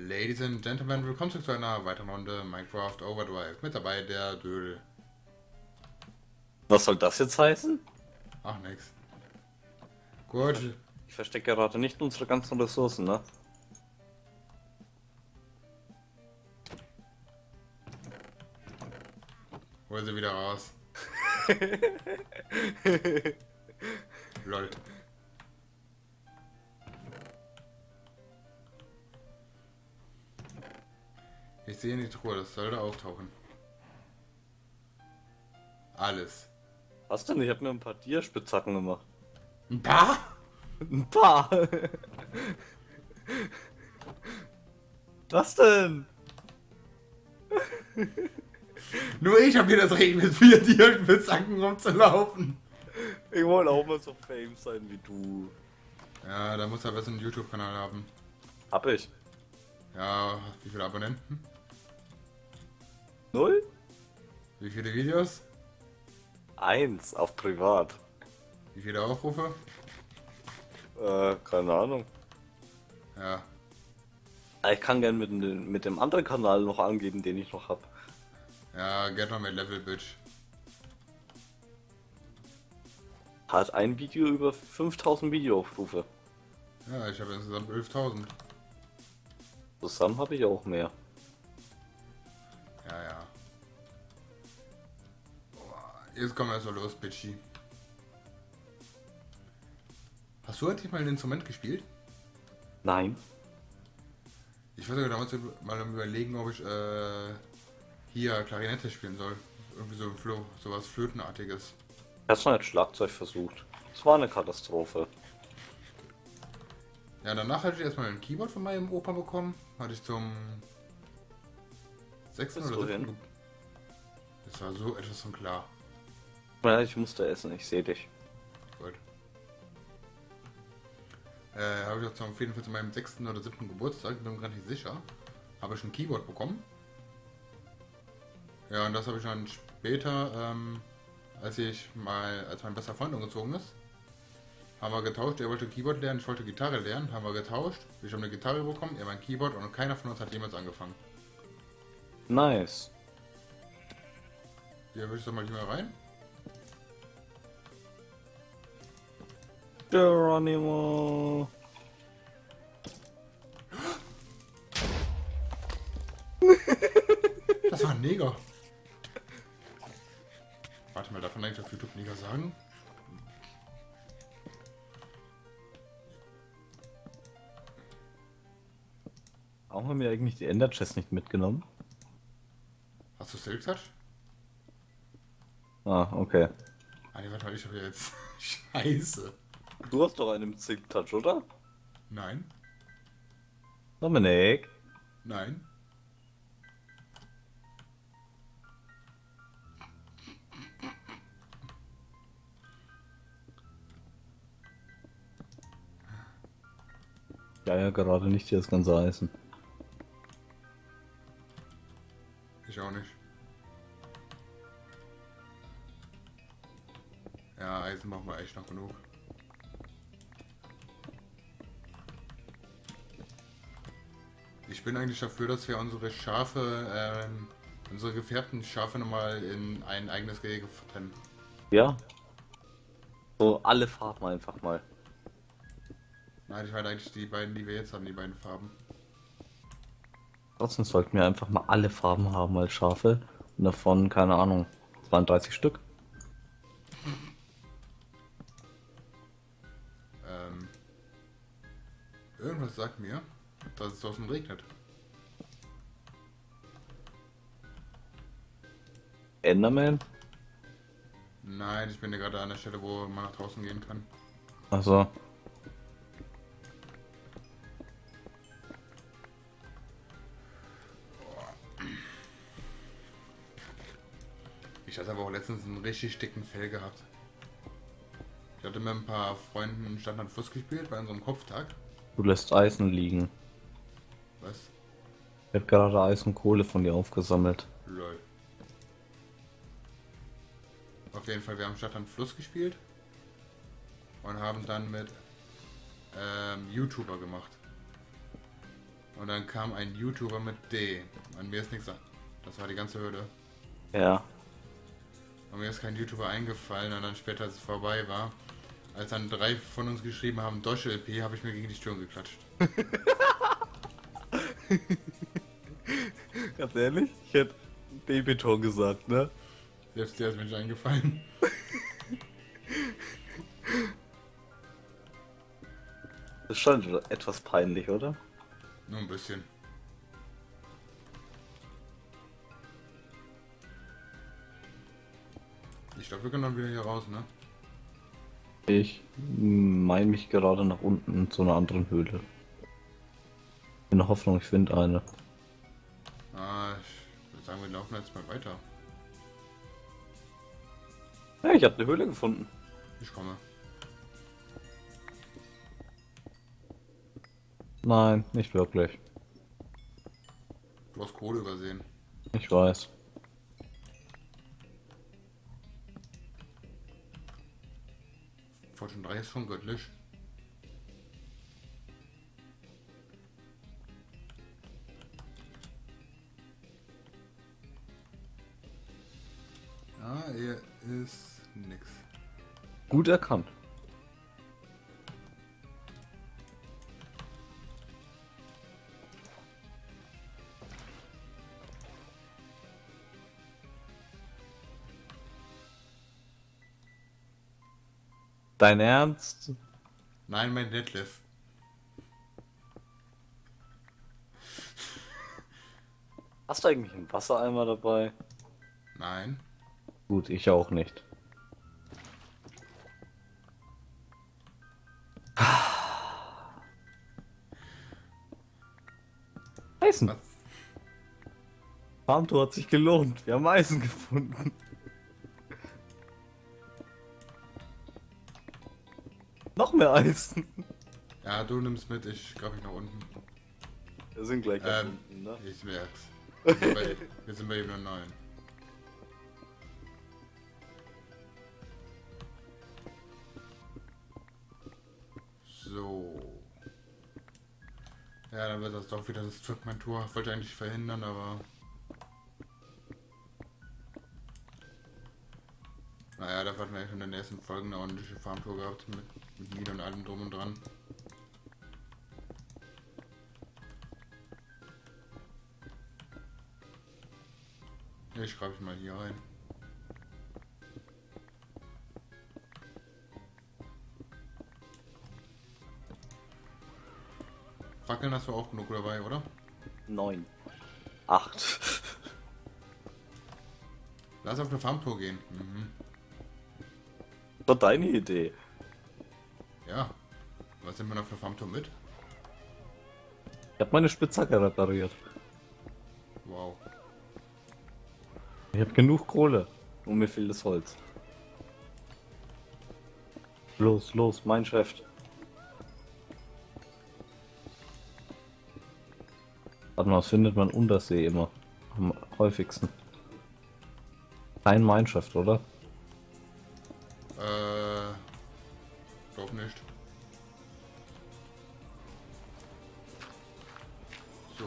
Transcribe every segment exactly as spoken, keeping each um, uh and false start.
Ladies and Gentlemen, willkommen zurück zu einer weiteren Runde Minecraft Overdrive. Mit dabei der Dödel. Was soll das jetzt heißen? Ach, nix. Gut. Ich verstecke gerade nicht unsere ganzen Ressourcen, ne? Hol sie wieder raus. Lol. Ich sehe in die Truhe, das sollte auftauchen. Alles. Was denn? Ich habe mir ein paar Tierspitzhacken gemacht. Ein paar? Ein paar! Was denn? Nur ich habe hier das Recht, mit vier Tierspitzhacken rumzulaufen. Ich wollte auch mal so fame sein wie du. Ja, da muss er besser einen YouTube-Kanal haben. Hab ich. Ja, wie viele Abonnenten? Null? Wie viele Videos? Eins auf privat. Wie viele Aufrufe? Äh, keine Ahnung. Ja. Ich kann gern mit, dem- mit dem anderen Kanal noch angeben, den ich noch hab. Ja, get on my level, bitch. Hat ein Video über fünftausend Videoaufrufe. Ja, ich habe insgesamt elftausend. Zusammen habe ich auch mehr. Ja, ja. Boah, jetzt kommen wir erst mal los, bitchy. Hast du eigentlich mal ein Instrument gespielt? Nein. Ich war sogar damals mal am überlegen, ob ich äh, hier Klarinette spielen soll. Irgendwie so ein Flo, sowas Flötenartiges. Ich hab's mal mit Schlagzeug versucht. Es war eine Katastrophe. Ja, danach hatte ich erstmal ein Keyboard von meinem Opa bekommen. Hatte ich zum sechsten Bist oder du siebten. hin? Das war so etwas von klar. Ja, ich musste essen, ich sehe dich. Gut. Äh, habe ich auch auf jeden Fall zu meinem sechsten oder siebten Geburtstag, bin mir gar nicht sicher, habe ich ein Keyboard bekommen. Ja, und das habe ich dann später, ähm, als ich mal, als mein bester Freund umgezogen ist, haben wir getauscht. Er wollte Keyboard lernen, ich wollte Gitarre lernen, haben wir getauscht. Ich habe eine Gitarre bekommen, er mein Keyboard und keiner von uns hat jemals angefangen. Nice. Hier würde ich doch mal hier mal rein. Geronimo. Das war ein Neger. Warte mal, darf man eigentlich auf YouTube Neger sagen? Warum haben wir eigentlich die Ender Chest nicht mitgenommen? Hast du Silk Touch? Ah, okay. Ah, nee, warte mal, ich habe jetzt... Scheiße. Du hast doch einen Silk Touch, oder? Nein, Dominik. nein. Ja, ja, gerade nicht hier das ganze Eisen. Ich auch nicht. Ja, Eisen machen wir echt noch genug. Ich bin eigentlich dafür, dass wir unsere Schafe, ähm, unsere gefärbten Schafe nochmal in ein eigenes Gehege trennen. Ja. So, alle Farben einfach mal. Nein, ich meine eigentlich die beiden, die wir jetzt haben, die beiden Farben. Trotzdem sollten wir einfach mal alle Farben haben als Schafe. Und davon, keine Ahnung, zweiunddreißig Stück. Ähm, irgendwas sagt mir, dass es draußen regnet. Enderman? Nein, ich bin ja gerade an der Stelle, wo man nach draußen gehen kann. Also. Ich hatte aber auch letztens einen richtig dicken Fell gehabt. Ich hatte mit ein paar Freunden Stand an Fluss gespielt bei unserem Kopftag. Du lässt Eisen liegen. Was? Ich hab gerade Eis und Kohle von dir aufgesammelt. Lol. Auf jeden Fall, wir haben Stadt an Fluss gespielt und haben dann mit ähm, YouTuber gemacht. Und dann kam ein YouTuber mit D. An mir ist nichts. Das war die ganze Hürde. Ja. Und mir ist kein YouTuber eingefallen und dann später, als es vorbei war, als dann drei von uns geschrieben haben, Deutsche L P, habe ich mir gegen die Stirn geklatscht. Ganz ehrlich, ich hätte Babyton gesagt, ne? Selbst der ist mir nicht eingefallen. Das ist schon etwas peinlich, oder? Nur ein bisschen. Ich glaube, wir können dann wieder hier raus, ne? Ich meine mich gerade nach unten zu einer anderen Höhle. In der Hoffnung, ich finde eine. Ah, ich würde sagen, wir laufen jetzt mal weiter. Ja, ich habe eine Höhle gefunden. Ich komme. Nein, nicht wirklich. Du hast Kohle übersehen. Ich weiß. Fortune drei ist schon göttlich. Ah, er ist nix. Gut erkannt. Dein Ernst? Nein, mein Deadlift. Hast du eigentlich einen Wassereimer dabei? Nein. Gut, ich auch nicht. Eisen. Was? Farmtour hat sich gelohnt. Wir haben Eisen gefunden. Noch mehr Eisen. Ja, du nimmst mit, ich glaube ich nach unten. Wir sind gleich Ähm, unten, ne? Ich merk's. Wir sind bei, wir sind bei Ebene neun. So. Ja, dann wird das doch wieder das Trackman-Tour. Wollte eigentlich verhindern, aber... Naja, da hatten wir ja schon in den ersten Folgen eine ordentliche Farmtour gehabt mit, mit Mine und allem drum und dran. Ja, ich schreibe ich mal hier rein. Fackeln hast du auch genug dabei, oder? Neun. Acht. Lass auf eine Farmtour gehen. Mhm. Das war deine Idee. Ja. Was nimmt man auf der Farmtour mit? Ich habe meine Spitzhacke repariert. Wow. Ich habe genug Kohle. Und mir fehlt das Holz. Los, los, mein Chef. Warte mal, was findet man Untersee immer? Am häufigsten. Kein Mineshaft, oder? Äh. Glaub nicht. So.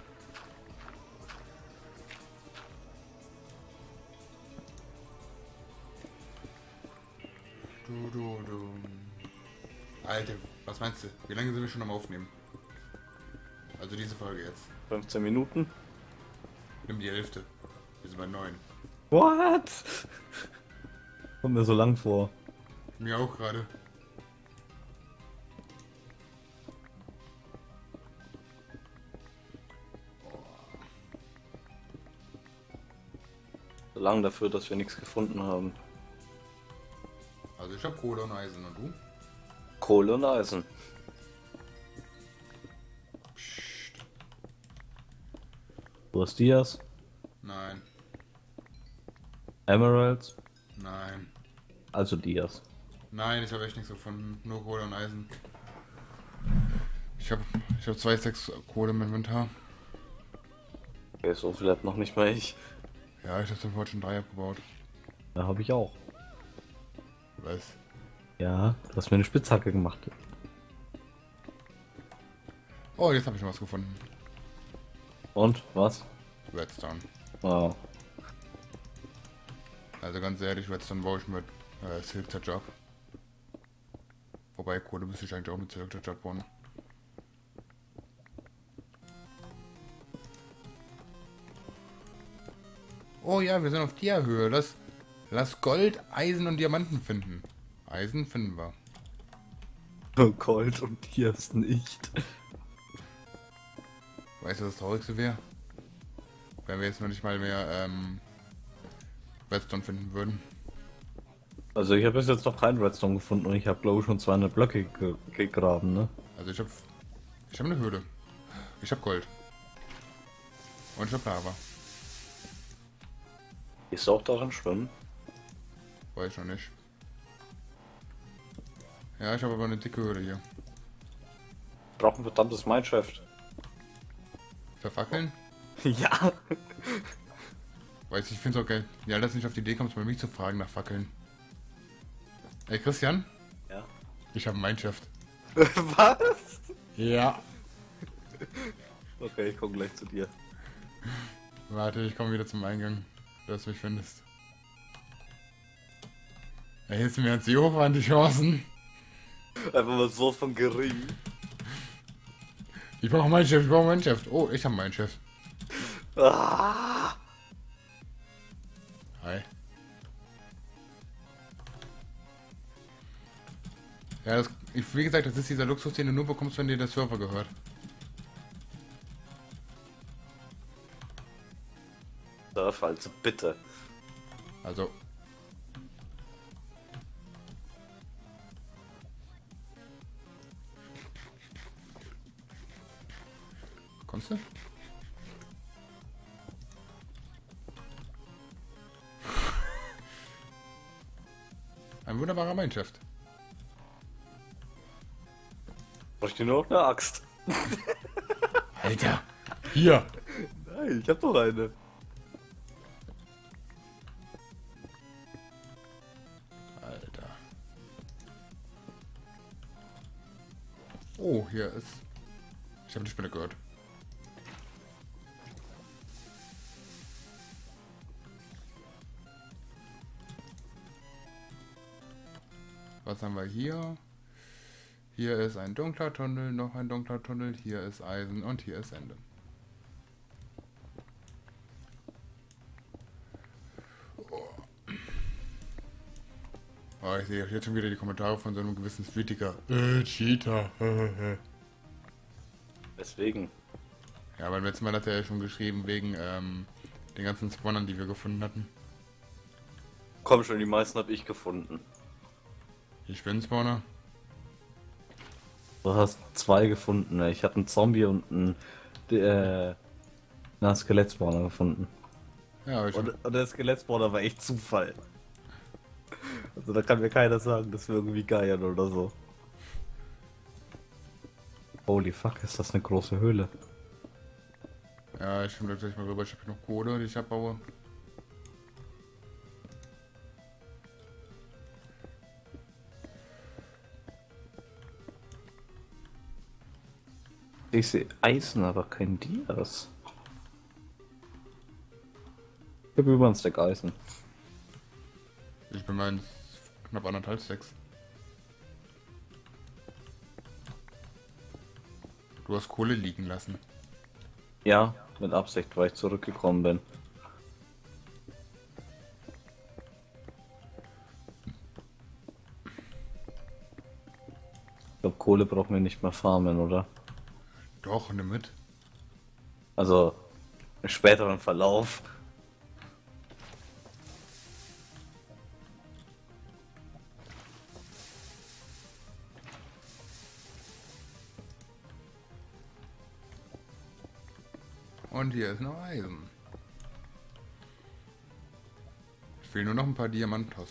Du, du, du. Alter, was meinst du? Wie lange sind wir schon am Aufnehmen? Also diese Folge jetzt. fünfzehn Minuten. Nimm die Hälfte. Wir sind bei neun. What? Kommt mir so lang vor. Mir auch gerade. So lang dafür, dass wir nichts gefunden haben. Also ich habe Kohle und Eisen und du? Kohle und Eisen. Psst. Du hast Dias, Nein. Emeralds, Nein. also Dias. Nein, ich habe echt nichts gefunden. Nur Kohle und Eisen. Ich habe ich hab zwei Stacks Kohle im Inventar. Okay, so viel hat noch nicht mal ich. Ja, ich habe den Fortune drei abgebaut. Da habe ich auch. Was? Ja, du hast mir eine Spitzhacke gemacht. Oh, jetzt habe ich noch was gefunden. Und, was? Redstone. Wow. Also ganz ehrlich, Redstone baue ich mit äh, Silk Job. Wobei Kohle müsste ich eigentlich auch mit Silk Job bauen. Oh ja, wir sind auf der Höhe. Lass, lass Gold, Eisen und Diamanten finden. Eisen finden wir. Gold und hier ist nicht. Weißt du, was das Traurigste wäre? Wenn wir jetzt noch nicht mal mehr ähm, Redstone finden würden. Also ich habe bis jetzt noch keinen Redstone gefunden und ich habe glaube ich schon zweihundert Blöcke ge gegraben, ne? Also ich habe ich hab eine Höhle. Ich habe Gold. Und ich habe Lava. Ist auch darin schwimmen? Weiß ich noch nicht. Ja, ich habe aber eine dicke Höhle hier. Brauchen verdammtes Mineshaft. Verfackeln? Ja. Weiß ich, ich finde es auch geil. Ja, lass nicht auf die Idee kommst, mal mich zu fragen nach Fackeln. Ey, Christian? Ja. Ich habe Mineshaft. Was? Ja. Okay, ich komme gleich zu dir. Warte, ich komme wieder zum Eingang, dass du mich findest. Ey, jetzt mir jetzt die hoch an die Chancen. Einfach mal so von gering. Ich brauche Mineshaft, ich brauche Mineshaft. Oh, ich habe Mineshaft. Ah. Hi. Ja, das, ich, wie gesagt, das ist dieser Luxus, den du nur bekommst, wenn dir der Server gehört. Surf, also bitte. Also. Kommst du? Ein wunderbarer Mindshift. Brauche ich dir nur noch eine Axt? Alter! Hier! Nein, ich hab doch eine. Alter. Oh, hier ist... Ich habe die Spinne gehört. Was haben wir hier? Hier ist ein dunkler Tunnel, noch ein dunkler Tunnel, hier ist Eisen und hier ist Ende. Oh, ich sehe jetzt schon wieder die Kommentare von so einem gewissen Streetiker. Äh, Cheater. Deswegen. Ja, beim letzten Mal hat er ja schon geschrieben, wegen ähm, den ganzen Spawnern, die wir gefunden hatten. Komm schon, die meisten habe ich gefunden. Ich bin Spawner. Du hast zwei gefunden, ne? Ich hatte einen Zombie und einen äh, na, Skelettspawner gefunden. Ja, aber ich Und, und der Skelettspawner war echt Zufall. Also da kann mir keiner sagen, dass wir irgendwie geiern oder so. Holy fuck, ist das eine große Höhle. Ja, ich komme gleich mal rüber. Ich habe noch Kohle, die ich abbaue. Ich sehe Eisen, aber kein Dias. Ich habe über ein Stack Eisen. Ich bin mal knapp anderthalb Stacks. Du hast Kohle liegen lassen. Ja, mit Absicht, weil ich zurückgekommen bin. Ich glaube, Kohle brauchen wir nicht mehr farmen, oder? Doch, nimm mit. Also, im späteren Verlauf. Und hier ist noch Eisen. Ich will nur noch ein paar Diamantos.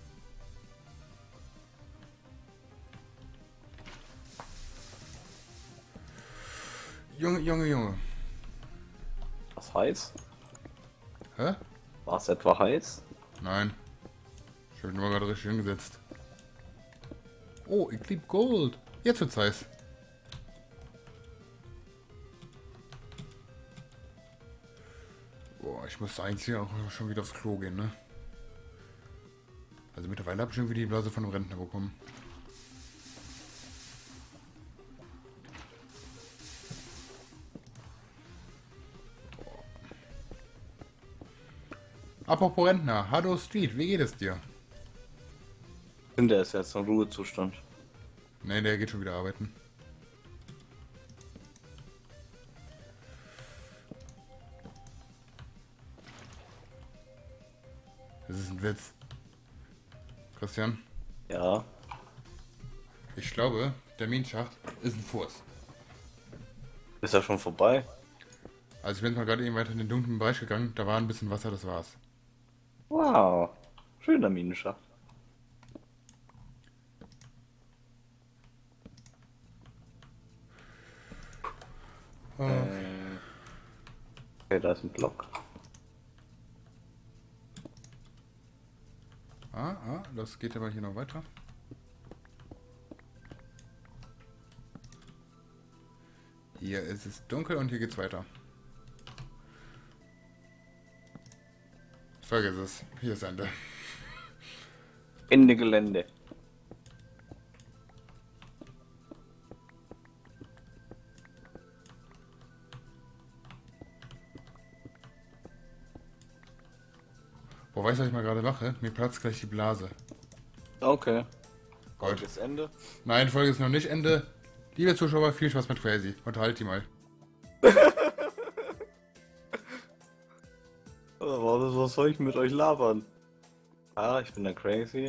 Junge, Junge, Junge. Was heiß? Hä? War es etwa heiß? Nein. Ich habe nur gerade richtig hingesetzt. Oh, ich lieb Gold. Jetzt wird's heiß. Boah, ich müsste eigentlich auch schon wieder aufs Klo gehen, ne? Also mittlerweile habe ich irgendwie die Blase von einem Rentner bekommen. Apropos Rentner, hallo Street, wie geht es dir? Der ist jetzt im Ruhezustand. Ne, der geht schon wieder arbeiten. Das ist ein Witz. Christian? Ja. Ich glaube, der Minenschacht ist ein Furz. Ist ja schon vorbei. Also ich bin mal gerade eben weiter in den dunklen Bereich gegangen, da war ein bisschen Wasser, das war's. Wow. Schöner Minenschacht. Oh. Äh, okay, da ist ein Block. Ah, ah, das geht aber hier noch weiter. Hier ist es dunkel und hier geht's weiter. Vergiss es, hier ist Ende. Ende Gelände. Boah, weißt du, was ich mal gerade mache? Mir platzt gleich die Blase. Okay. Gold. Ist Ende. Nein, Folge ist noch nicht Ende. Liebe Zuschauer, viel Spaß mit Crazy. Unterhalt die mal. Was, was soll ich mit euch labern? Ah, ich bin der Crazy.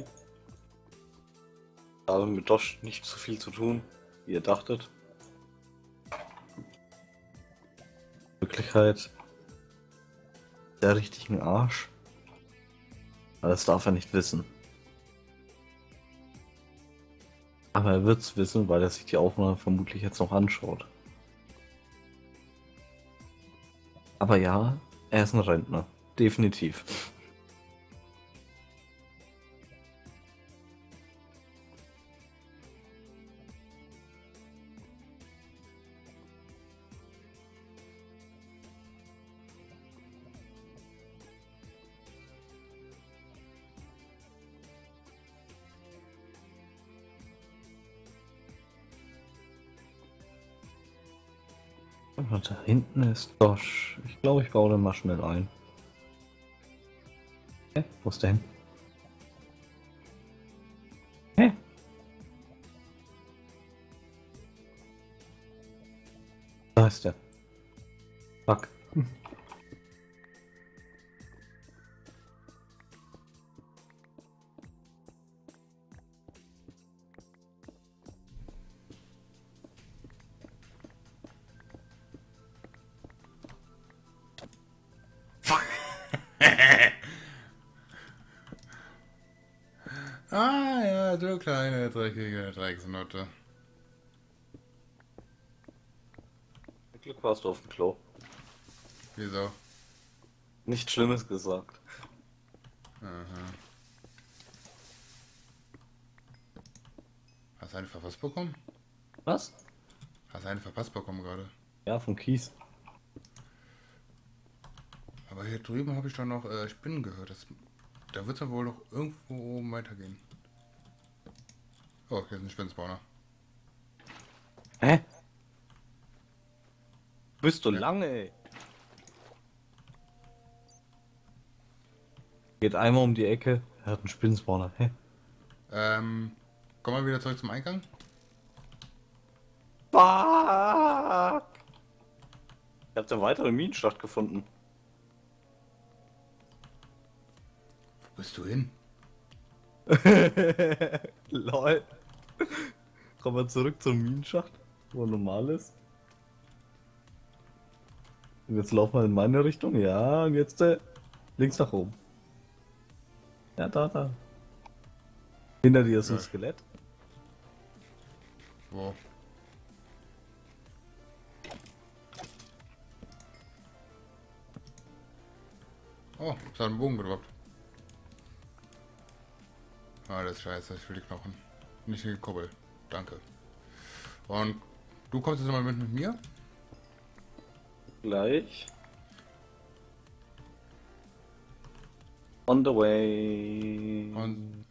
Habe mit Dosh nicht so viel zu tun, wie ihr dachtet. In Wirklichkeit der richtigen Arsch. Aber das darf er nicht wissen. Aber er wird's wissen, weil er sich die Aufnahme vermutlich jetzt noch anschaut. Aber ja, er ist ein Rentner. Definitiv. Und da hinten ist Dosh. Ich glaube, ich baue den mal schnell ein. Hä? Wo ist der hin? Hä? Da ist der. Fuck. Ah ja, du kleine dreckige Drecksnutte. Glück warst du auf dem Klo. Wieso? Nichts Schlimmes gesagt. Aha. Hast du eine verpasst bekommen? Was? Hast du eine verpasst bekommen gerade? Ja, vom Kies. Aber hier drüben habe ich doch noch äh, Spinnen gehört. Das, da wird es ja wohl noch irgendwo oben weitergehen. Oh, hier ist ein Spinnenspawner. Hä? Bist du Ja. lange, ey. Geht einmal um die Ecke, er hat einen Spinnenspawner. Hä? Ähm, komm mal wieder zurück zum Eingang. Fuck! Ich hab eine weitere Minenschacht gefunden. Wo bist du hin? Lol. Kommen wir zurück zum Minenschacht, wo normal ist. Und jetzt laufen wir in meine Richtung. Ja, und jetzt äh, links nach oben. Ja, da, da. Hinter dir ist ein Ja. Skelett. Wo? Oh, es hat einen Bogen gedroppt. Ah, das ist scheiße, ich will die Knochen. Nicht die Kuppel. Danke. Und du kommst jetzt mal mit, mit mir? Gleich. On the way. Und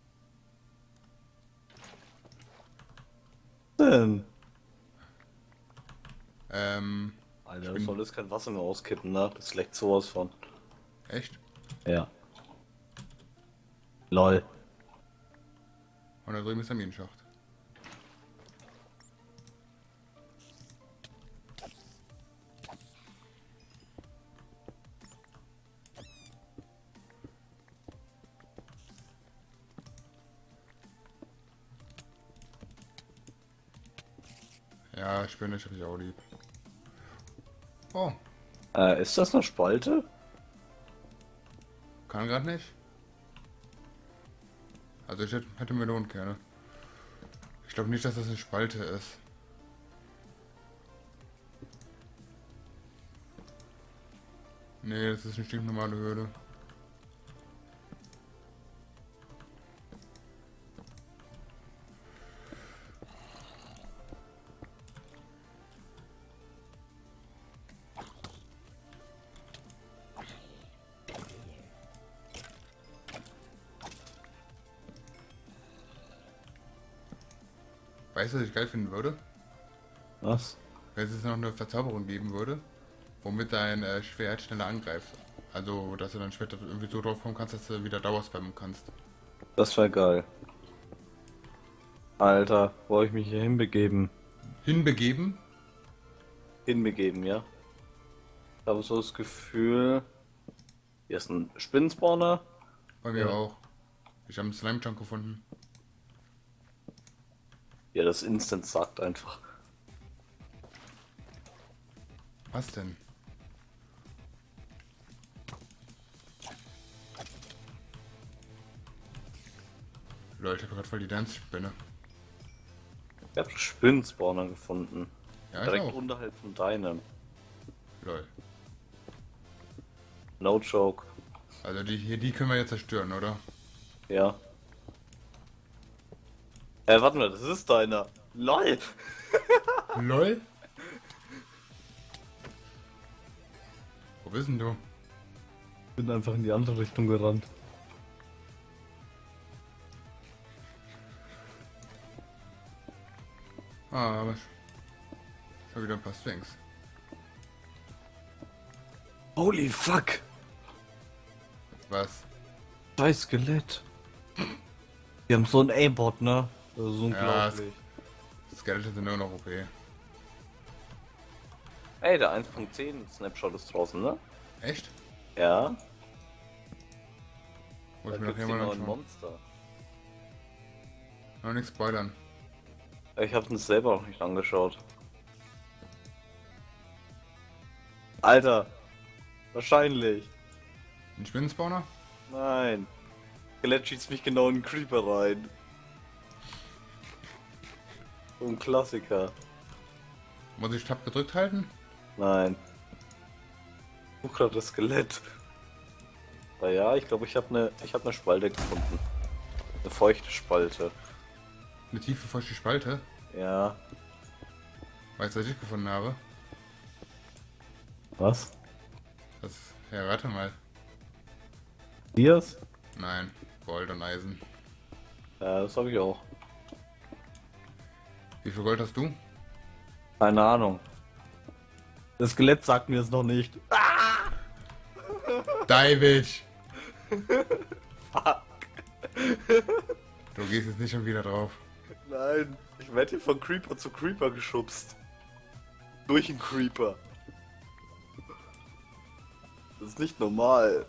Denn? ähm, Alter, ich du bin solltest kein Wasser mehr auskippen, ne? Das leckt sowas von. echt. Ja. Lol. Und da drüben ist der Minenschacht. Ja, Spinne habe ich auch lieb. Oh, Äh, ist das eine Spalte? kann gerade nicht. Also ich hätte, hätte Melonenkerne. Ich glaube nicht, dass das eine Spalte ist. Nee, das ist eine stinknormale Höhle. Weißt du, was ich geil finden würde? Was? Wenn es jetzt noch eine Verzauberung geben würde, womit dein äh, Schwert schneller angreift. Also, dass du dann später irgendwie so drauf kommen kannst, dass du wieder Dauerspammen kannst. Das wäre geil. Alter, wo hab ich mich hier hinbegeben? Hinbegeben? Hinbegeben, ja? Ich habe so das Gefühl, hier ist ein Spinnenspawner. Bei mir Ja. auch. Ich habe einen Slime-Chunk gefunden. Ja, das Instant sagt einfach. Was denn? Leute, ich habe gerade voll die Dance-Spinne. Ich habe Spinnenspawner gefunden. Ja, ich Direkt auch. unterhalb von deinem. Lol. No joke. Also die hier, die können wir jetzt zerstören, oder? Ja. Äh, warte mal, das ist deiner. LOL! LOL? Wo bist denn du? Bin einfach in die andere Richtung gerannt. Ah, aber schon wieder ein paar Sphinx. Holy fuck! Was? Scheiß Skelett. Wir haben so ein A-Bot, ne? Das ist Ja, unglaublich. Skelette sind nur noch O P. Ey, der eins Punkt zehn Snapshot ist draußen, ne? Echt? Ja. Muss Da ich mir gibt's nachher die mal neuen anschauen. Monster. Noch nichts spoilern. Ich hab's mir selber noch nicht angeschaut. Alter. Wahrscheinlich. Ein Spinnenspawner? Nein. Skelett schießt mich genau in den Creeper rein. So ein Klassiker. Muss ich Tab gedrückt halten? Nein. Ich such grad das Skelett. Na ja, ich glaube, ich habe eine ich habe eine Spalte gefunden. Eine feuchte Spalte. Eine tiefe, feuchte Spalte? Ja. Weißt du, was ich gefunden habe? Was? Das. Ja, warte mal. Dias? Nein. Gold und Eisen. Ja, das habe ich auch. Wie viel Gold hast du? Keine Ahnung. Das Skelett sagt mir es noch nicht. David! Fuck. Du gehst jetzt nicht schon wieder drauf. Nein, ich werde hier von Creeper zu Creeper geschubst. Durch einen Creeper. Das ist nicht normal.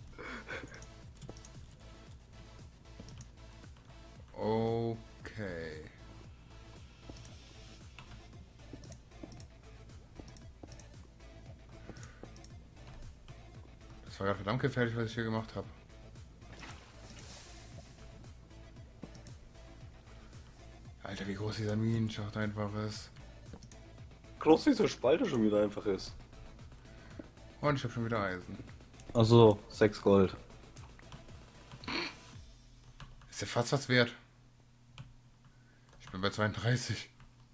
Okay. Das war gerade verdammt gefährlich, was ich hier gemacht habe. Alter, wie groß dieser Minenschacht einfach ist. Groß diese Spalte schon wieder einfach ist. Und ich habe schon wieder Eisen. Also sechs Gold. Ist ja fast was wert. Ich bin bei zweiunddreißig.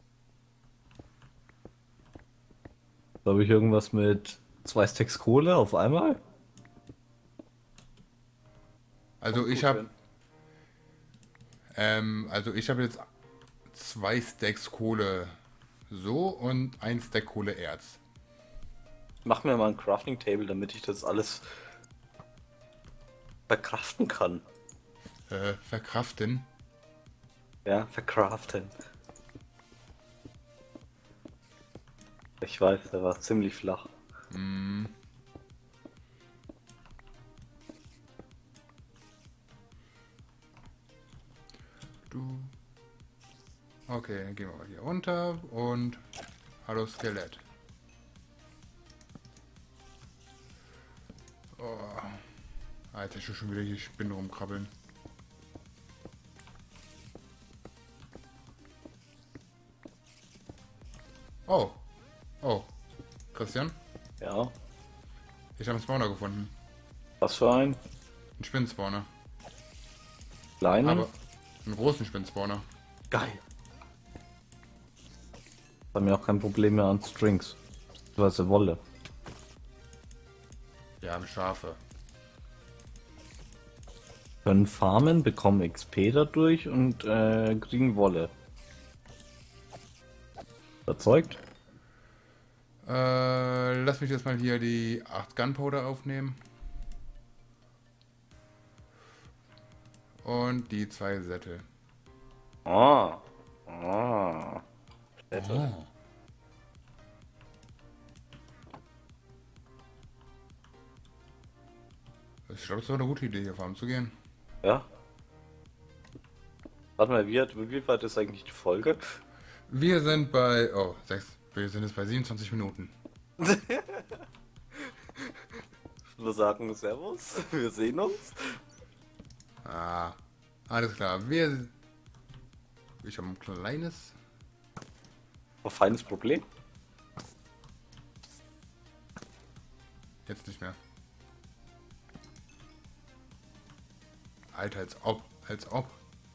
Da habe ich irgendwas mit zwei Stacks Kohle auf einmal. Also Kommt ich gut habe hin. ähm, also ich habe jetzt zwei Stacks Kohle so und ein Stack Kohle Erz. Mach mir mal ein Crafting Table, damit ich das alles verkraften kann. Äh, verkraften. Ja, verkraften. Ich weiß, der war ziemlich flach. Mm. Du. Okay, dann gehen wir mal hier runter und hallo Skelett. Oh. Alter, ich will schon wieder hier Spinnen rumkrabbeln. Oh. Oh. Christian, Ja, ich habe einen Spawner gefunden. was für ein? Einen Spinnenspawner. Kleinen? Aber einen großen Spinnenspawner. Geil. Haben wir auch kein Problem mehr an Strings. Beziehungsweise Wolle. Ja, eine Schafe. Können farmen, bekommen X P dadurch und äh, kriegen Wolle. Überzeugt? Äh, lass mich jetzt mal hier die acht Gunpowder aufnehmen. Und die zwei Sättel. Ah. Ah. Oh. Ich glaube, es war eine gute Idee, hier farmen zu gehen. Ja. Warte mal, wie, hat, wie weit ist eigentlich die Folge? Wir sind bei... Oh, sechs. Wir sind jetzt bei siebenundzwanzig Minuten. Wir sagen Servus, wir sehen uns. Ah, alles klar. Wir... Ich habe ein kleines... Ein feines Problem. Jetzt nicht mehr. Alter, als ob. Als ob.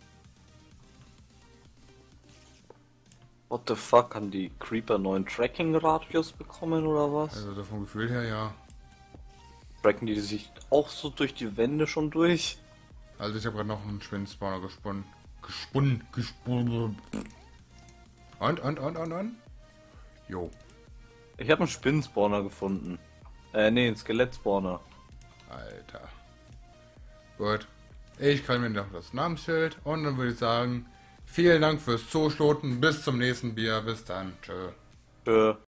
What the fuck, haben die Creeper neuen Tracking-Radius bekommen oder was? Also so vom Gefühl her, ja. Tracken die sich auch so durch die Wände schon durch? Also ich habe gerade noch einen Spinnenspawner gesponnen. Gesponnen. Gesponnen. Und, und, und, und, und? Jo. Ich habe einen Spinnenspawner gefunden. Äh, nee, einen Skelettspawner. Alter. Gut. Ich kann mir noch das Namensschild und dann würde ich sagen, vielen Dank fürs Zustoten. Bis zum nächsten Bier. Bis dann. Tschö. Tschö.